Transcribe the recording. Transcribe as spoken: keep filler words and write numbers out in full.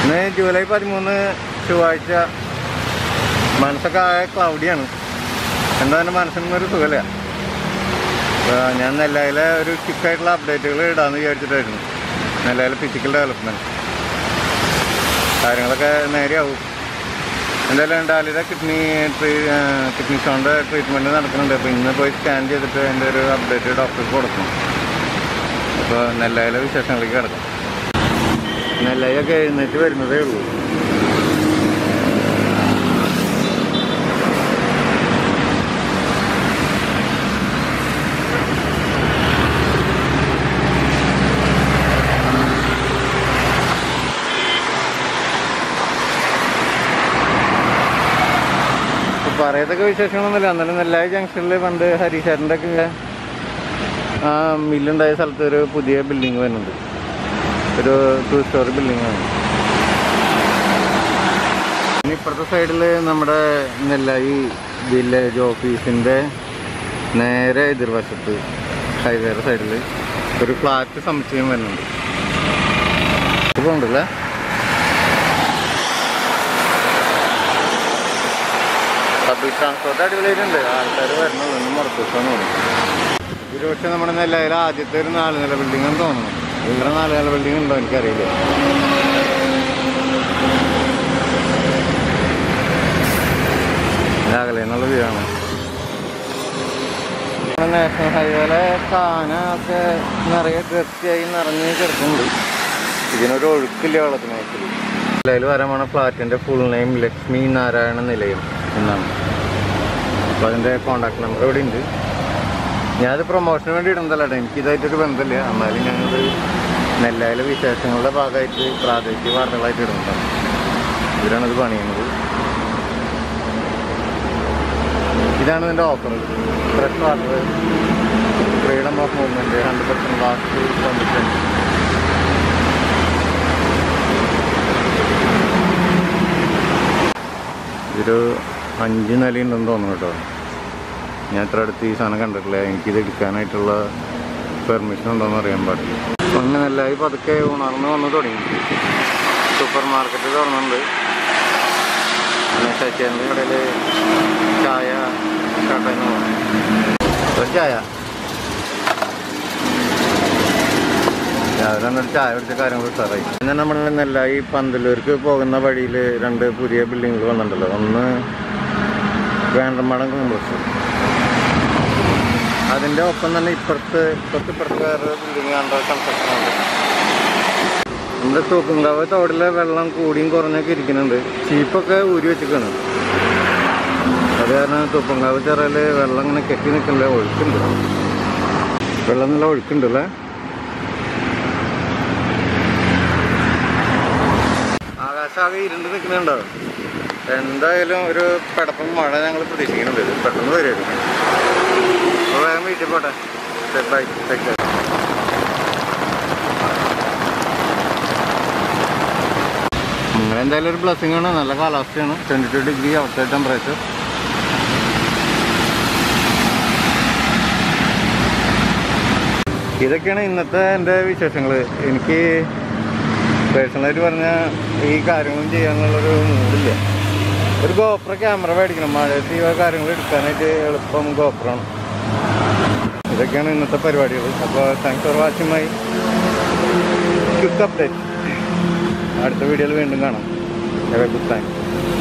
ഇന്ന് ജൂലൈ പതിമൂന്ന് ചൊവ്വാഴ്ച. മനസ്സൊക്കെ ആകെ ക്ലൗഡിയാണ്. എന്താ തന്നെ മനസ്സിനൊരു സുഖമില്ല. ഞാൻ നെല്ലയിലെ ഒരു ക്വിക്കായിട്ടുള്ള അപ്ഡേറ്റുകൾ ഇടാമെന്ന് വിചാരിച്ചിട്ടായിരുന്നു. നെല്ലയിലെ ഫിസിക്കൽ ഡെവലപ്മെൻറ്റ് കാര്യങ്ങളൊക്കെ നേരെയാവും. എന്തായാലും ഡാലിയുടെ കിഡ്നി ട്രീ കിഡ്നി സ്റ്റോണിൻ്റെ ട്രീറ്റ്മെൻറ്റ് നടക്കുന്നുണ്ട്. അപ്പോൾ ഇന്ന് പോയി സ്കാൻ ചെയ്തിട്ട് അതിൻ്റെ ഒരു അപ്ഡേറ്റ് ഡോക്ടർക്ക് കൊടുക്കണം. അപ്പോൾ നെല്ലയിലെ വിശേഷങ്ങളിലേക്ക് കിടക്കാം. നെല്ലയൊക്കെ എഴുന്നേറ്റ് വരുന്നതേ ഉള്ളൂ. പറയത്തൊക്കെ വിശേഷങ്ങളൊന്നുമില്ല. എന്നാലും നെല്ലായി ജംഗ്ഷനിൽ പണ്ട് ഹരീഷേട്ടൻ്റെ ഒക്കെ ആ മില്ലുണ്ടായ സ്ഥലത്ത് ഒരു പുതിയ ബിൽഡിങ് വരുന്നുണ്ട്. ഒരു ടു സ്റ്റോറി ബിൽഡിങ്ങാണ്. ഇനി ഇപ്പുറത്തെ സൈഡിൽ നമ്മുടെ നെല്ലായി വില്ലേജ് ഓഫീസിൻ്റെ നേരെ എതിർവശത്ത് ഹൈവേയുടെ സൈഡിൽ ഒരു ഫ്ലാറ്റ് സമുച്ചയം വരുന്നുണ്ട്. ഇപ്പോൾ ഉണ്ടല്ലേ. പബ്ലിക് ട്രാൻസ്പോർട്ട് അടിപൊളിയായിട്ടുണ്ട്. ആൾക്കാർ വരണുള്ളൂ. ഇന്ന് മുറക്കൂട്ടാന്ന് തോന്നുന്നു. ഒരു പക്ഷേ നമ്മുടെ നെല്ലയിലെ ആദ്യത്തെ ഒരു നാല് നില ബിൽഡിംഗ് എന്ന് തോന്നുന്നു. ഇവിടെ നാല് നില ബിൽഡിംഗ് ഉണ്ടോ എനിക്കറിയില്ല. അകലെ എന്നുള്ള വ്യൂ ആണ്. നാഷണൽ ഹൈവേയിലെ കാന ഒക്കെ നിറയെ കൃത്യമായി നിറഞ്ഞ് കിടക്കുന്നുണ്ട്. ഇതിനൊരു ഒഴുക്കില്ല വെള്ളത്തിനായിട്ട്. നെല്ലയിൽ വരാൻ ഫ്ലാറ്റിൻ്റെ ഫുൾ നെയിം ലക്ഷ്മി നാരായണ നിലയം എന്നാണ്. അപ്പോൾ അതിൻ്റെ കോൺടാക്ട് നമ്പർ ഇവിടെ ഉണ്ട്. ഞാനത് പ്രൊമോഷന് വേണ്ടി ഇടുന്നതല്ല കേട്ടോ. എനിക്കിതായിട്ടൊരു ബന്ധമില്ല. എന്നാലും ഞങ്ങൾ നെല്ലയിലെ വിശേഷങ്ങളുടെ ഭാഗമായിട്ട് പ്രാദേശിക വാർത്തകളായിട്ട് ഇടുന്നുണ്ടാവും. ഇവരാണിത് പണിയുന്നത്. ഇതാണ് ഇതിൻ്റെ offer. Fresh water, freedom of movement, hundred percent വാസ്റ്റ് പെർമിഷൻ. ഇതൊരു അഞ്ച് നിലയുണ്ടെന്ന് തോന്നുന്നു കേട്ടോ. ഞാൻ ഇത്ര അടുത്ത് ഈ സാധനം കണ്ടിട്ടില്ല. എനിക്കിത് എടുക്കാനായിട്ടുള്ള പെർമിഷൻ ഉണ്ടോയെന്ന് അറിയാൻ പാടില്ല. അപ്പം അങ്ങനെ നെല്ലായി പതുക്കെ ഉണർന്ന് വന്ന് തുടങ്ങി. സൂപ്പർ മാർക്കറ്റ് തുറന്നുണ്ട്. പിന്നെ ശശിൻ്റെ കടയിൽ ചായ സ്റ്റാർട്ടായിരുന്നു തോന്നുന്നു. ഒരു ചായ രാവിലെ ഒരു ചായ കുടിച്ച കാര്യങ്ങൾ ഉഷാറായി. പിന്നെ നമ്മൾ നെല്ലായി പന്തലൂർക്ക് പോകുന്ന വഴിയിൽ രണ്ട് പുതിയ ബിൽഡിങ്ങുകൾ വന്നിട്ടുണ്ടല്ലോ. ഒന്ന് വേണ്ടമാടം കോംപ്ലക്സ്, അതിൻ്റെ ഒപ്പം തന്നെ ഇപ്പുറത്ത് ഇപ്പുറത്ത് ഇപ്പുറത്ത് വേറെ ബിൽഡിങ് കണ്ട കൺസ്ട്രക്ഷൻ ഉണ്ട്. നമ്മുടെ തൂക്കുംകാവ് തോടിലെ വെള്ളം കൂടിയും കുറഞ്ഞൊക്കെ ഇരിക്കുന്നുണ്ട്. ചീപ്പൊക്കെ ഊരി വെച്ചിട്ടാണ്. അത് കാരണം തൂപ്പങ്കാവ് ചെറയിൽ വെള്ളം ഇങ്ങനെ കെട്ടി നിൽക്കില്ല. ഒഴുക്കുണ്ട്. വെള്ളം നല്ല ഒഴുക്കുണ്ടല്ലേ. ആകാശാകെ ഇരുണ്ട് നിൽക്കുന്നുണ്ടോ. എന്തായാലും ഒരു പെടപ്പം മഴ ഞങ്ങൾ പ്രതീക്ഷിക്കുന്നുണ്ട്. ഇത് പെട്ടെന്ന് വരുമായിരുന്നു. അപ്പോൾ വേഗം വീട്ടിൽ പോട്ടെ. Bye, take care. അങ്ങനെ എന്തായാലും ഒരു ബ്ലെസ്സിങ് ആണ്. നല്ല കാലാവസ്ഥയാണ്. Twenty two degree outside temperature. ഇതൊക്കെയാണ് ഇന്നത്തെ എൻ്റെ വിശേഷങ്ങൾ. എനിക്ക് പേഴ്സണലായിട്ട് പറഞ്ഞാൽ ഈ കാര്യങ്ങളും ചെയ്യാനുള്ളൊരു മൂഡില്ല. ഒരു ഗോപ്രോ ക്യാമറ മേടിക്കണം. മഴയത്ത് ഈ കാര്യങ്ങൾ എടുക്കാനായിട്ട് എളുപ്പം ഗോപ്രാണ്. ഇതൊക്കെയാണ് ഇന്നത്തെ പരിപാടികൾ. അപ്പോൾ thanks for watching my quick update. അടുത്ത വീഡിയോയിൽ വീണ്ടും കാണാം. Have a good time.